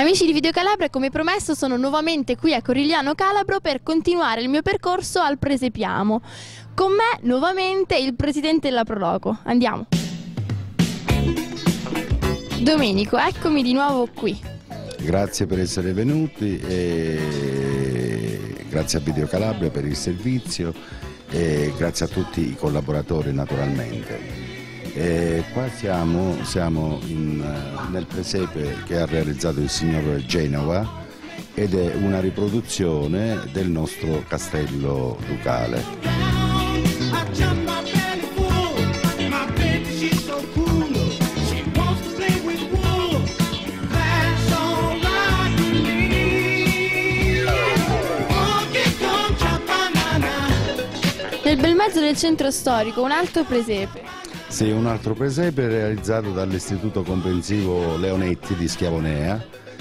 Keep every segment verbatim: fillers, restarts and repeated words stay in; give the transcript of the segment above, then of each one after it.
Amici di Video Calabria, come promesso sono nuovamente qui a Corigliano Calabro per continuare il mio percorso al Presepiamo. Con me nuovamente il presidente della Proloco. Andiamo. Domenico, eccomi di nuovo qui. Grazie per essere venuti e grazie a Video Calabria per il servizio e grazie a tutti i collaboratori naturalmente. E qua siamo, siamo in, nel presepe che ha realizzato il signor Genova ed è una riproduzione del nostro castello ducale. Nel bel mezzo del centro storico un altro presepe. Sì, un altro presepe realizzato dall'Istituto Comprensivo Leonetti di Schiavonea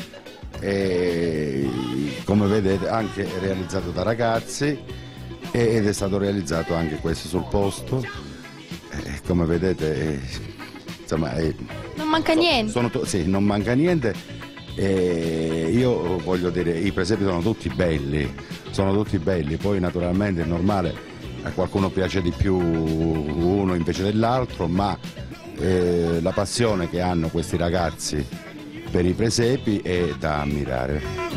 e, come vedete, anche realizzato da ragazzi ed è stato realizzato anche questo sul posto. E, come vedete, insomma, è, non manca niente. Sono, sì, non manca niente. E io voglio dire, i presepi sono tutti belli, sono tutti belli, poi naturalmente è normale. A qualcuno piace di più uno invece dell'altro, ma eh, la passione che hanno questi ragazzi per i presepi è da ammirare.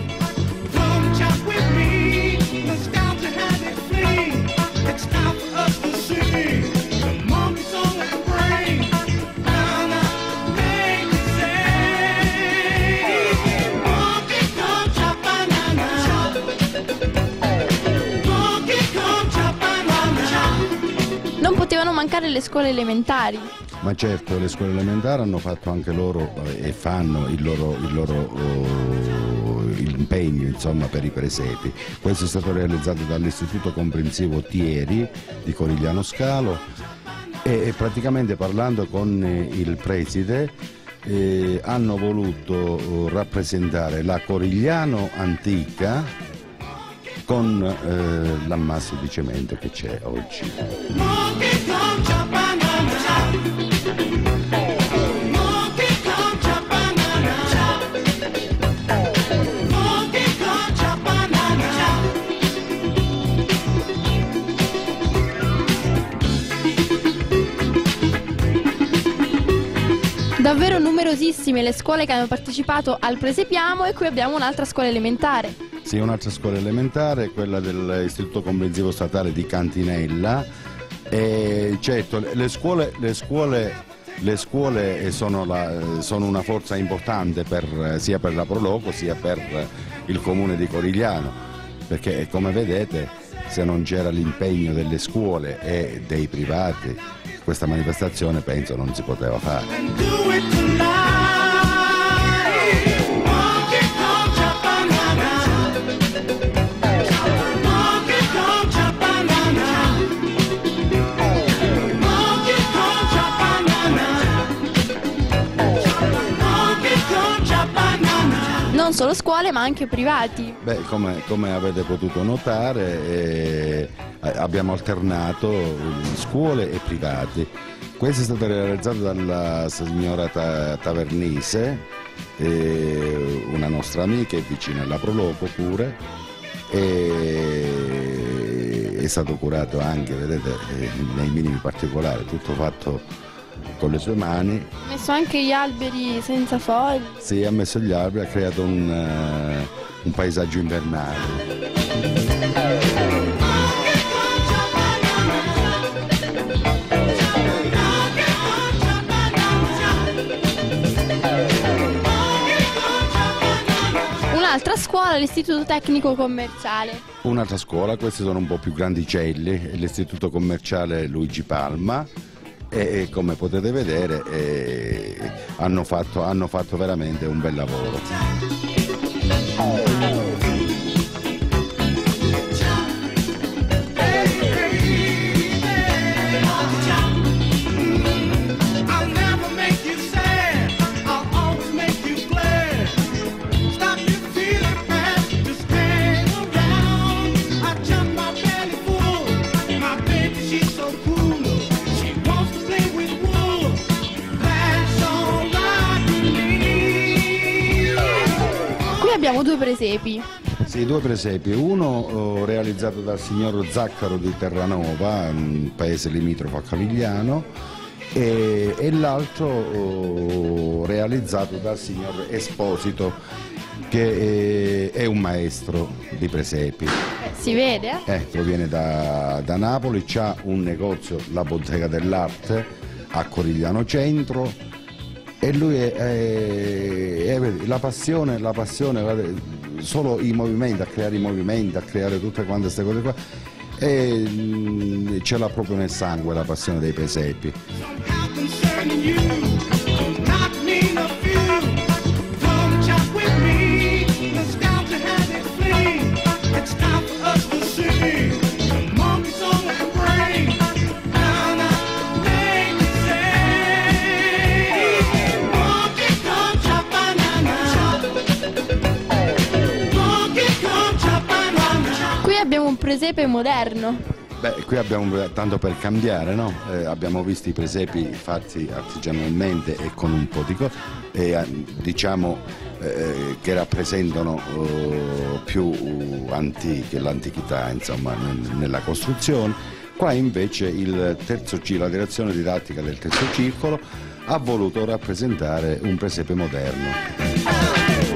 Non potevano mancare le scuole elementari. Ma certo, le scuole elementari hanno fatto anche loro eh, e fanno il loro, il loro oh, impegno, insomma, per i presepi. Questo è stato realizzato dall'Istituto Comprensivo Thieri di Corigliano Scalo e, e praticamente parlando con eh, il preside eh, hanno voluto oh, rappresentare la Corigliano antica con eh, l'ammasso di cemento che c'è oggi. Davvero numerosissime le scuole che hanno partecipato al Presepiamo e qui abbiamo un'altra scuola elementare. Sì, un'altra scuola elementare, quella dell'Istituto Comprensivo Statale di Cantinella. E certo, le scuole, le scuole, le scuole sono, la, sono una forza importante per, sia per la Proloco sia per il comune di Corigliano, perché come vedete, se non c'era l'impegno delle scuole e dei privati, questa manifestazione penso non si poteva fare. Non solo scuole ma anche privati. Beh, come, come avete potuto notare eh, abbiamo alternato scuole e privati. Questo è stato realizzato dalla signora Ta Tavernise, eh, una nostra amica, è vicina alla Proloco pure, e è stato curato anche, vedete, eh, nei minimi particolari, tutto fatto con le sue mani. Ha messo anche gli alberi senza foglie. Sì, ha messo gli alberi, ha creato un, uh, un paesaggio invernale. Un'altra scuola, l'Istituto Tecnico Commerciale. Un'altra scuola, questi sono un po' più grandicelli, l'Istituto Commerciale Luigi Palma. E come potete vedere eh, hanno, fatto, hanno fatto veramente un bel lavoro. Qui abbiamo due presepi. Sì, due presepi, uno oh, realizzato dal signor Zaccaro di Terranova, un paese limitrofo a Cavigliano, e, e l'altro oh, realizzato dal signor Esposito, che è, è un maestro di presepi. Eh, si vede? Eh, proviene da, da Napoli, c'ha un negozio, la Bottega dell'Arte, a Corigliano Centro, e lui è, è, è la passione, la passione, solo i movimenti, a creare i movimenti, a creare tutte quante queste cose qua, e mh, ce l'ha proprio nel sangue la passione dei presepi. Abbiamo un presepe moderno. Beh, qui abbiamo, tanto per cambiare, no? Eh, abbiamo visto i presepi fatti artigianalmente e con un po' di cose, eh, diciamo eh, che rappresentano eh, più antiche, l'antichità, insomma, nella costruzione. Qua invece il terzo, la direzione didattica del terzo circolo ha voluto rappresentare un presepe moderno.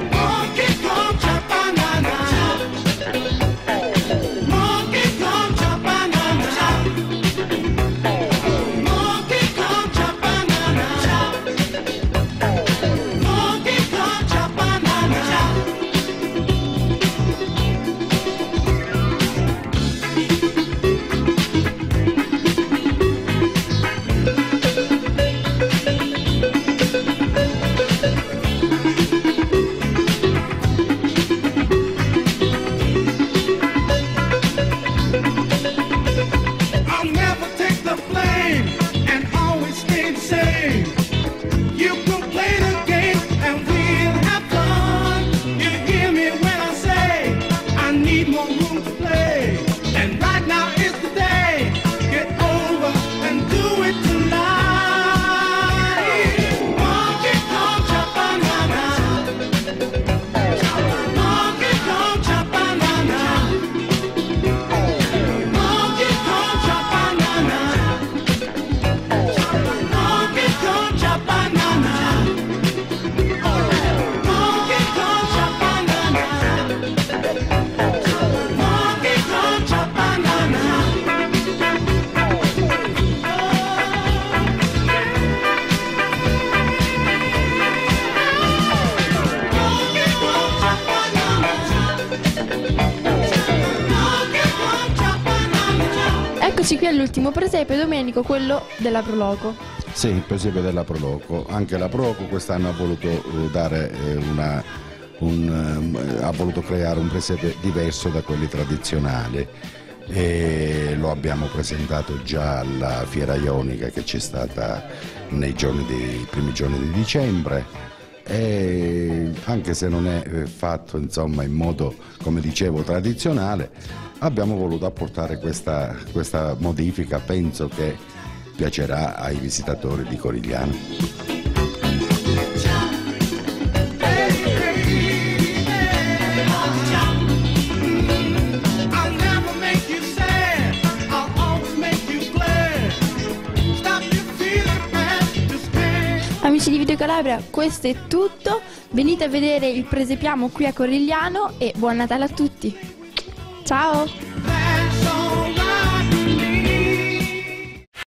Eccoci qui all'ultimo presepe, Domenico, quello della Proloco. Sì, il presepe della Proloco. Anche la Proloco quest'anno ha voluto dare una, un, ha voluto creare un presepe diverso da quelli tradizionali, e lo abbiamo presentato già alla Fiera Ionica che c'è stata nei giorni dei primi giorni di dicembre. E anche se non è fatto, insomma, in modo, come dicevo, tradizionale, abbiamo voluto apportare questa, questa modifica. Penso che piacerà ai visitatori di Corigliano. Amici di Video Calabria, questo è tutto. Venite a vedere il presepiamo qui a Corigliano e buon Natale a tutti. Ciao!